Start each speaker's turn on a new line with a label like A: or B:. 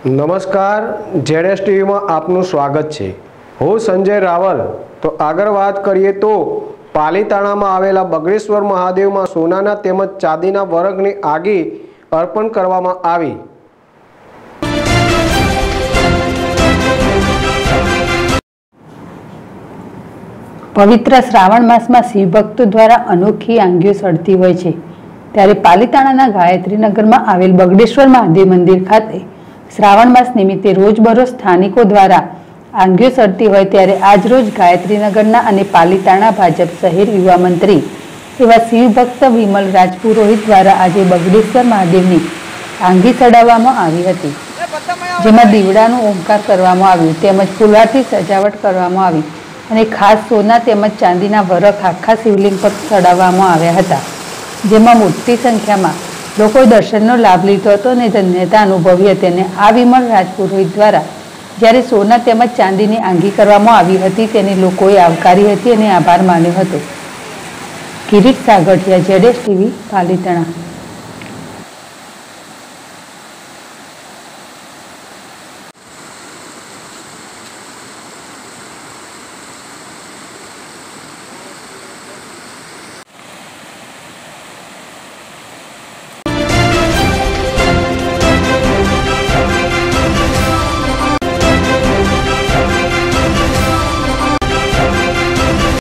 A: નમસ્કાર, જેડેસ ટીવીમાં આપનું સ્વાગત છે। હું સંજય રાવલ। તો આગળ વાત કરીએ તો પાલીતાણામાં આવેલા બગડેશ્વર મહાદેવમાં સોનાના તેમજ ચાંદીના વરઘની આગી અર્પણ કરવામાં આવી।
B: પવિત્ર શ્રાવણ માસમાં શિવ ભક્તો દ્વારા અનોખી આંગીઓ સળતી હોય છે, ત્યારે પાલીતાણાના ગાયત્રીનગરમાં આવેલ બગડેશ્વર મહાદેવ મંદિર ખાતે શ્રાવણ માસ નિમિત્તે રોજબરોજ સ્થાનિકો દ્વારા આંગીઓ સળતી હોય ત્યારે આજરોજ ગાયત્રીનગરના અને પાલીતાણા ભાજપ શહેર યુવા મંત્રી એવા શિવ ભક્ત વિમલ રાજપુરોહિત દ્વારા આજે બગડેશ્વર મહાદેવની આંગી સડાવવામાં આવી હતી, જેમાં દીવડાનું ઓમકાર કરવામાં આવ્યું તેમજ ફૂલહારથી સજાવટ કરવામાં આવી અને ખાસ સોના તેમજ ચાંદીના વરખ આખા શિવલિંગ પર ચડાવવામાં આવ્યા હતા, જેમાં મોટી સંખ્યામાં લોકોએ દર્શનનો લાભ લીધો હતો અને ધન્યતા અનુભવી હતી। અને આ વિમલ રાજપુરોહિત દ્વારા જ્યારે સોના તેમજ ચાંદીની આંગી કરવામાં આવી હતી તેની લોકોએ આવકારી હતી અને આભાર માન્યો હતો। કિરીટ સાગઠિયા, જેડેસ ટીવી, પાલીતાણા।